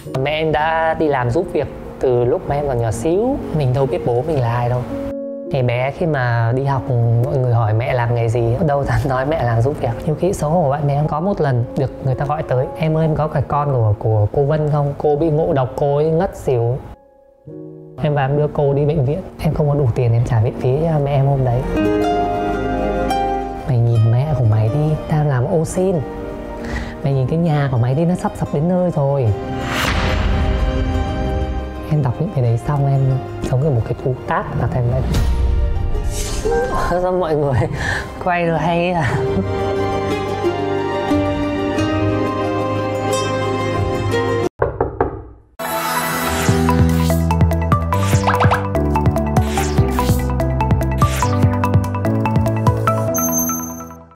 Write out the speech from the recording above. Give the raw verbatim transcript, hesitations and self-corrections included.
Mẹ em đã đi làm giúp việc từ lúc mà em còn nhỏ xíu. Mình đâu biết bố mình là ai đâu. Ngày bé khi mà đi học mọi người hỏi mẹ làm nghề gì, đâu dám nói mẹ làm giúp việc. Nhiều khi xấu hổ bạn bè. Em có một lần được người ta gọi tới: em ơi, em có cái con của, của cô Vân không? Cô bị ngộ độc, cô ấy ngất xỉu. Em và em đưa cô đi bệnh viện. Em không có đủ tiền em trả viện phí cho mẹ em hôm đấy. Mày nhìn mẹ của mày đi, đang làm ô xin. Mày nhìn cái nhà của mày đi, nó sắp sập đến nơi rồi. Em đọc những cái đấy xong em giống như một cái cú tát vào thành vậy. Sao mọi người quay rồi hay à?